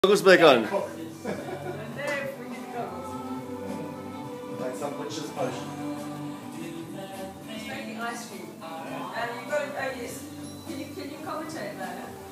Goggles back on. Like some witch's potion. It's making ice cream. And you've got to, oh yes, can you commentate about it?